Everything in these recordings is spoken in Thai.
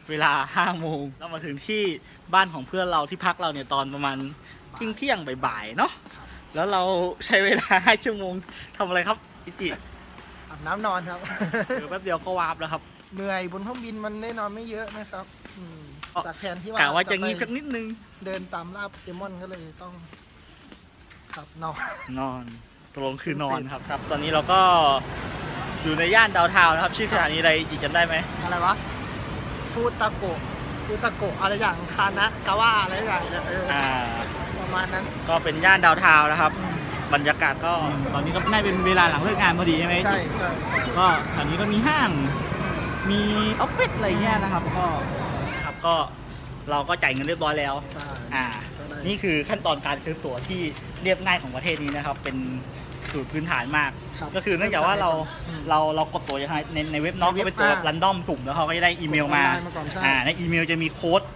เวลา5 โมงเรามาถึงที่บ้านของเพื่อนเราที่พักเราเนี่ยตอนประมาณเที่ยงบ่ายๆเนาะแล้วเราใช้เวลา5 ชั่วโมงทำอะไรครับอิจิอาบน้ำนอนครับแป๊บเดียวก็วาร์ปแล้วครับเหนื่อยบนเครื่องบินมันได้นอนไม่เยอะนะครับจากแผนที่กะว่าจะงีบสักนิดนึงเดินตามล่าโปเกมอนก็เลยต้องขับนอนตกลงคือนอนครับตอนนี้เราก็อยู่ในย่านดาวน์ทาวน์นะครับชื่อสถานีอะไรจิจำได้ไหมอะไรวะฟูตาโกะอะไรอย่างคานะกาว่าอะไรอย่างเงี้ยประมาณนั้นก็เป็นย่านดาวน์ทาวน์นะครับบรรยากาศก็ตอนนี้ก็น่าเป็นเวลาหลังเลิกงานพอดีใช่ไหมใช่ก็แถวนี้ก็มีห้างมีออฟฟิศอะไรเงี้ยนะครับก็เราก็จ่ายเงินเรียบร้อยแล้วนี่คือขั้นตอนการซื้อตั๋วที่เรียบง่ายของประเทศนี้นะครับเป็นสูตรพื้นฐานมากก็คือเนื่องจากว่าเรากดตั๋วในเว็บน้องก็เป็นตัวรันดอมสุ่มแล้วเขาก็จะได้อีเมลมาในอีเมลจะมีโค้ด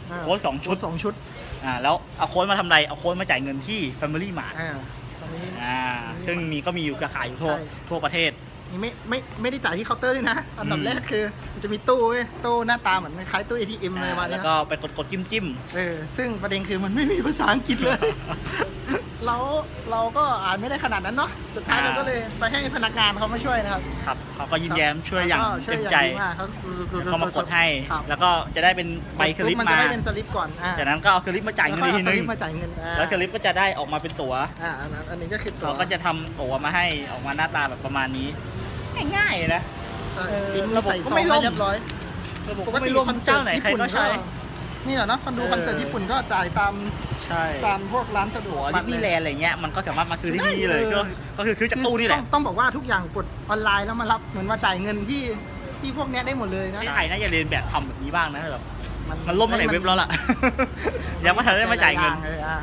2 ชุดแล้วเอาโค้ดมาทำไรเอาโค้ดมาจ่ายเงินที่ Family Mart ซึ่งก็มีอยู่กระขายอยู่ทั่วประเทศนี่ไม่ได้จ่ายที่เคาน์เตอร์ด้วยนะอันดับแรกคือมันจะมีตู้หน้าตาเหมือนคล้ายตู้ ATM อะไรประมาณนี้แล้วก็ไปกดจิ้มซึ่งประเด็นคือมันไม่มีภาษาอังกฤษเลยเราก็อ่านไม่ได้ขนาดนั้นเนาะสุดท้ายเราก็เลยไปให้พนักงานเขามาช่วยนะครับเขาก็ยิ้มแย้มช่วยอย่างเต็มใจเขามากดให้แล้วก็จะได้เป็นใบสลิปมาจะได้เป็นสลิปก่อนจากนั้นก็เอาสลิปมาจ่ายเงินทีนึงแล้วสลิปก็จะได้ออกมาเป็นตั๋วอันนี้ก็คือเราก็จะทำตั๋วมาให้ออกมาหน้าตาแบบประมาณนี้ง่ายๆนะระบบก็ไม่เรียบร้อยปกติคอนเสิร์ตญี่ปุ่นก็นี่แหละเนาะคนดูคอนเสิร์ตญี่ปุ่นก็จ่ายตามพวกร้านสะดวกดิสนีย์แลนด์อะไรเงี้ยมันก็สามารถมาซื้อที่นี่เลยก็คือจากตู้นี่แหละต้องบอกว่าทุกอย่างกดออนไลน์แล้วมารับเหมือนมาจ่ายเงินที่พวกนี้ได้หมดเลยนะที่ไทยน่าจะเรียนแบบทำแบบนี้บ้างนะแบบมันล่มมาในเว็บแล้วล่ะยังไม่ทันได้มาจ่ายเงิน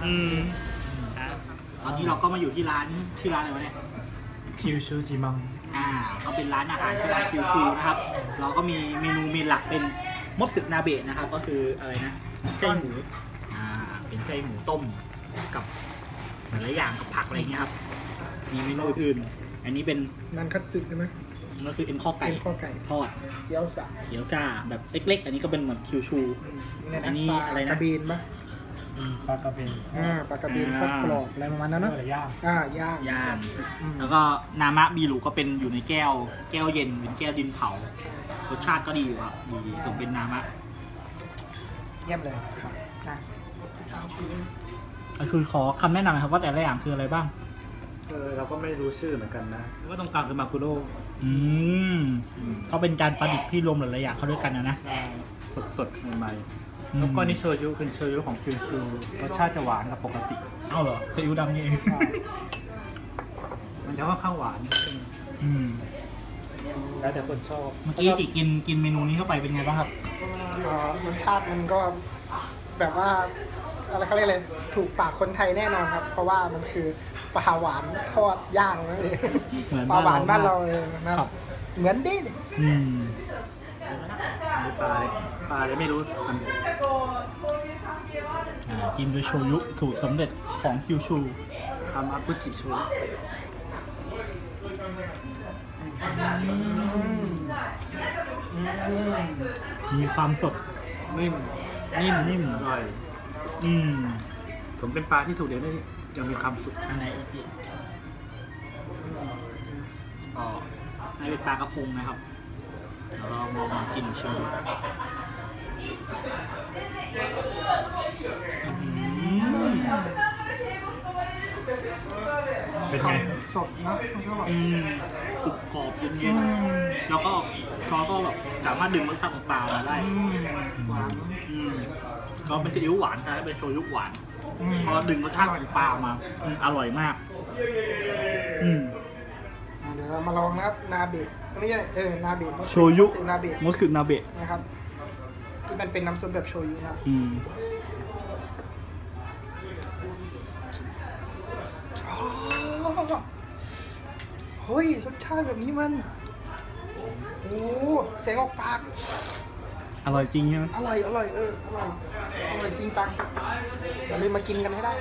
ตอนนี้เราก็มาอยู่ที่ร้านอะไรวะเนี่ยคิวชูจิมังเขาเป็นร้านอาหารที่ร้านคิวชูนะครับเราก็มีเมนูเมนหลักเป็นมดสึนาเบะนะครับก็คืออะไรนะไส้หมูเป็นไส้หมูต้มกับหลายอย่างกับผักอะไรเงี้ยครับมีเมนูอื่นอันนี้เป็นนันคัตสึใช่ไหมก็คือเอ็นข้อไก่ทอดเกี๊ยวจ้าแบบเล็กๆอันนี้ก็เป็นเหมือนคิวชูอันนี้อะไรนะกระเบนปะปลากระเบนทอดกรอบอะไรประมาณนั้นเนาะย่างแล้วก็นามะบีรุก็เป็นอยู่ในแก้วเย็นเป็นแก้วดินเผารสชาติก็ดีครับดีสมเป็นนามะเยี่ยมเลยครับคือขอคำแนะนำครับว่าแต่ละอย่างคืออะไรบ้างเราก็ไม่รู้ชื่อเหมือนกันนะว่าตรงกลางคือมากุโร่เขาเป็นจานประดิษฐ์ที่รวมหลายๆอย่างเข้าด้วยกันนะสดใหม่แล้วก็นี่โชยุเป็นโชยุของคิวชูรสชาติจะหวานกับปกติเอาเหรอซีอิ๊วดำนี่เองมันจะค่อนข้างหวานแล้วแต่คนชอบเมื่อกี้ติกินเมนูนี้เข้าไปเป็นไงบ้างครับรสชาติมันก็แบบว่าอะไรเขาเรียกเลยถูกปากคนไทยแน่นอนครับเพราะว่ามันคือปลาหวานทอดย่างนั่นเองปลาหวานบ้านเราเองนะครับเหมือนดิปลาเลยไม่รู้กินโดยโชยุสูตรสำเร็จของคิวชูทำอากุจิโชยุมีความสดนิ่มอร่อยผมเป็นปลาที่ถูกเลี้ยงได้ยังมีความสุขอันไหนอีกนี่เป็นปลากระพงนะครับเราลองกินชิมดูเป็นไงสดนะกรุบกรอบเย็นๆแล้วก็เขาก็แบบสามารถดึงรสชาติของปลามาได้หวานก็เป็นซีอิ๊วหวานใช่เป็นโชยุหวานพอดึงรสชาติของปลามาอร่อยมากเดี๋ยวเรามาลองนะครับนาเบะไม่ใช่นาเบะโชยุนาเบะมดสึนาเบะนะครับที่มันเป็นน้ำซุปแบบโชยุนะเฮ้ยรสชาติแบบนี้มันโอ้เสียงออกปากอร่อยจริงใช่ไหมอร่อยอร่อยจริงจังเราเลยมากินกันให้ได้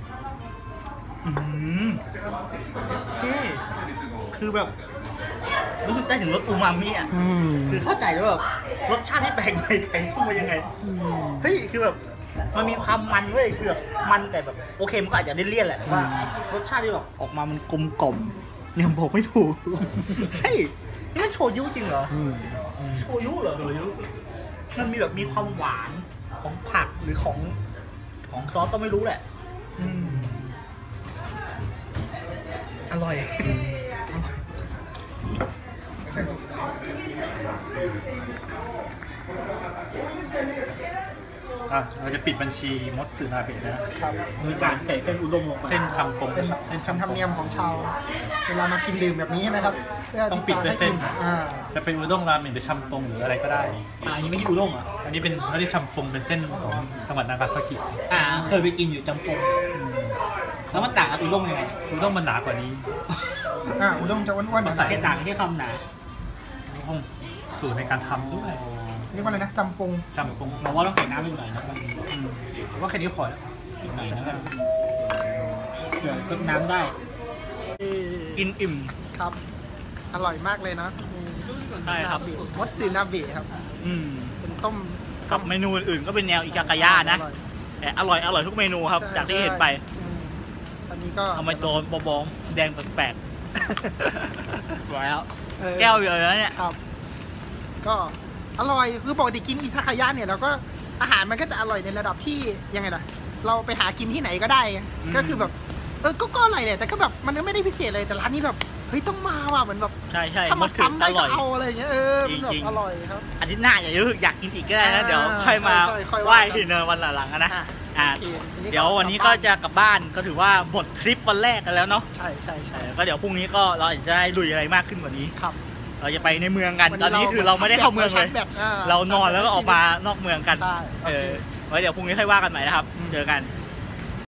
คือแบบรู้สึกได้ถึงรสอูมามิอ่ะคือเข้าใจว่าแบบรสชาติที่แปลงไปแข่งเข้ามายังไงเฮ้ยคือแบบมันมีความมันเว้ยคือแบบมันแต่แบบโอเคมันก็อาจจะได้เลี่ยนแหละแต่ว่ารสชาติที่แบบออกมามันกลมกล่อมยังบอกไม่ถูกเฮ้ยนี่มันโชยุจริงเหรอโชยุเหรอมันมีแบบมีความหวานของผักหรือของซอสก็ไม่รู้แหละอร่อยเราจะปิดบัญชีมดสื่อนาเบะนะครับโดยการใส่เส้นอุด้งลงไปเส้นชัมปงเป็นเส้นธรชัมรมปงเนียมของชาวเวลามากินดื่มแบบนี้ใช่ไหมครับเพื่อต้องที่ปิดด้วยเส้นจะให้อิ่มจะเป็นอุด้งราเมงหรือชัมปงหรืออะไรก็ได้อันนี้ไม่ใช่อุด้งอ่ะอันนี้เป็นเขาเรียกชัมปงเป็นเส้นของจังหวัดนากาซากิเคยไปกินอยู่จำปงแล้วมันต่างกับอุด้งยังไงอุด้งมันหนากว่านี้อุด้งจะอ้วนๆหน่อยแค่ต่างแค่คำหนาห้องสูตรในการทำด้วยเรียกว่าอะไรนะจำปงชัมปงเราว่าต้องใส่น้ำอีกหน่อยนะผมว่าแค่นี้พอแล้วอีกหน่อยนะเดี๋ยวก็น้ำได้ กินอิ่มครับ อร่อยมากเลยนะใช่ครับมดสื่อนาเบะครับ เป็นต้มกับเมนูอื่นๆก็เป็นแนวอิคากายะนะแต่อร่อยทุกเมนูครับ จากที่เห็นไปอันนี้ก็ทำไมตัวบองๆแดงแปลกๆแล้วเออแก้วเยอะแล้วเนี่ยครับ ก็อร่อยคือปกติกินอิซากายะเนี่ยเราก็อาหารมันก็จะอร่อยในระดับที่ยังไงล่ะเราไปหากินที่ไหนก็ได้ ก็คือแบบก็อร่อยแหละแต่ก็แบบมันก็ไม่ได้พิเศษเลยแต่ร้านนี้แบบเฮ้ยต้องมาว่ะเหมือนแบบใช่ถ้ามาซ้ำได้อก็ร่อยเอาอะไรอย่างเงี้ยมันแบบจริงๆอร่อยครับอาทิตย์หน้าอยากกินอีกก็ได้นะเดี๋ยวค่อยมาใช่ค่อยไหว่าว้กันทีเนอวันหลังๆนะโอเคเดี๋ยววันนี้ก็จะกลับบ้านก็ถือว่าหมดทริปวันแรกกันแล้วเนาะใช่ก็เดี๋ยวพรุ่งนี้ก็เราอาจจะได้ลุยอะไรมากขึ้นกว่านี้ครับเราจะไปในเมืองกันตอนนี้คือเราไม่ได้เข้าเมืองเลย เรานอนแล้วก็ออกมานอกเมืองกันใช่ไว้เดี๋ยวพรุ่งนี้ค่อยว่ากันใหม่นะครับ เจอกัน